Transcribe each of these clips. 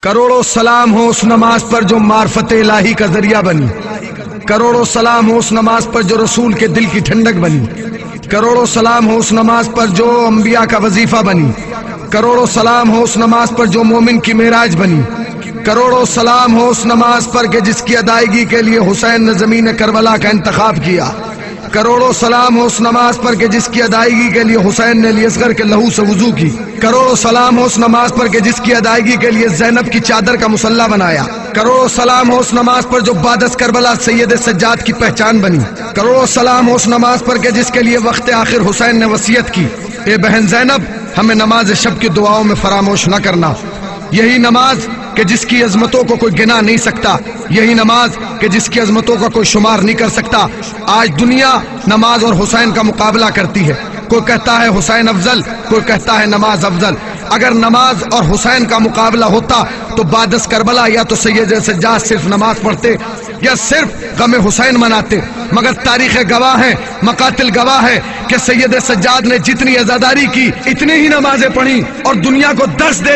کروڑوں سلام ہو اس نماز پر جو معرفت الہی کا ذریعہ بنی، کروڑوں سلام ہو اس نماز پر جو رسول کے دل کی ٹھنڈک بنی، کروڑوں سلام ہو اس نماز پر جو انبیاء کا وظیفہ بنی، کروڑوں سلام ہو اس نماز پر جو مومن کی معراج بنی، کروڑوں سلام ہو اس نماز پر کہ جس کی ادائیگی کے لیے حسین نے زمین کربلا کا انتخاب کیا، کروڑوں سلام ہو اس نماز پر کہ جس کی ادائیگی کے لیے حسین نے علی اصغر کے لہو سے وضو کی، کروڑوں سلام ہو اس نماز پر کہ جس کی ادائیگی کے لیے زینب کی چادر کا مصلی بنایا، کروڑوں سلام ہو اس نماز پر جو بعد از کربلا سید سجاد کی پہچان بنی، کروڑوں سلام ہو اس نماز پر کہ جس کے لیے وقت آخر حسین نے وصیت کی، اے بہن زینب ہمیں نماز شب کی دعاؤں میں فراموش نہ کرنا، یہی نماز کہ جس کی عظمتوں کو کوئی گنا نہیں سکتا، یہی نماز کہ جس کی عظمتوں کا کوئی شمار نہیں کر سکتا۔ آج دنیا نماز اور حسین کا مقابلہ کرتی ہے، کوئی کہتا ہے حسین افضل، کوئی کہتا ہے نماز افضل۔ اگر نماز اور حسین کا مقابلہ ہوتا تو بعد از کربلا یا تو سید سجاد صرف نماز پڑھتے یا صرف غم حسین مناتے، مگر تاریخ گواہ ہے، مقاتل گواہ ہے کہ سید سجاد نے جتنی عزاداری کی اتنی ہی نمازیں پڑھی اور دنیا کو درس دے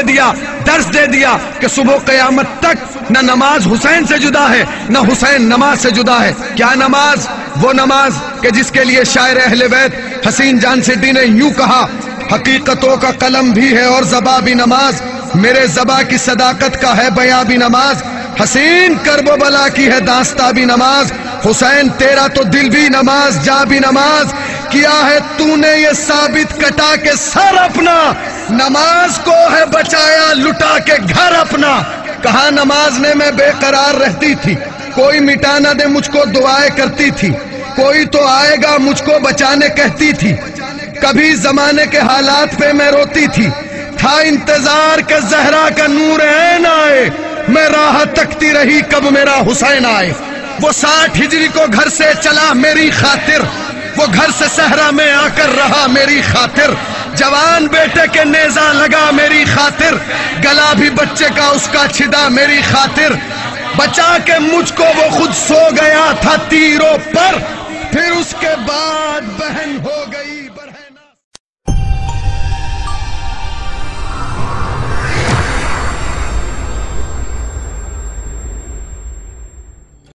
دیا کہ صبح قیامت تک نہ نماز حسین سے جدا ہے نہ حسین نماز سے جدا ہے۔ کیا نماز؟ وہ نماز کہ جس کے لیے شاعر اہل بیت حسین جان سیٹی نے یوں کہا، حقیقتوں کا قلم بھی ہے اور زباں بھی نماز، میرے زباں کی صداقت کا ہے بیاں بھی نماز، حسین کرب و بلا کی ہے داستاں بھی نماز، حسین تیرا تو دل بھی نماز جا بھی نماز، کیا ہے تو نے یہ ثابت کٹا کے سر اپنا، نماز کو ہے بچایا لٹا کے گھر اپنا۔ کہاں نماز نے میں بے قرار رہتی تھی، کوئی مٹا نہ دے مجھ کو دعائیں کرتی تھی، کوئی تو آئے گا مجھ کو بچانے کہتی تھی، کبھی زمانے کے حالات پہ میں روتی تھی، تھا انتظار کہ زہرا کا نور عین آئے، میں راہ تکتی رہی کب میرا حسین آئے۔ وہ 60 ہجری کو گھر سے چلا میری خاطر، وہ گھر سے صحرا میں آ کر رہا میری خاطر، جوان بیٹے کے نیزہ لگا میری خاطر، گلا بھی بچے کا اس کا چھدا میری خاطر، بچا کے مجھ کو وہ خود سو گیا تھا تیروں پر، پھر اس کے بعد بہن ہو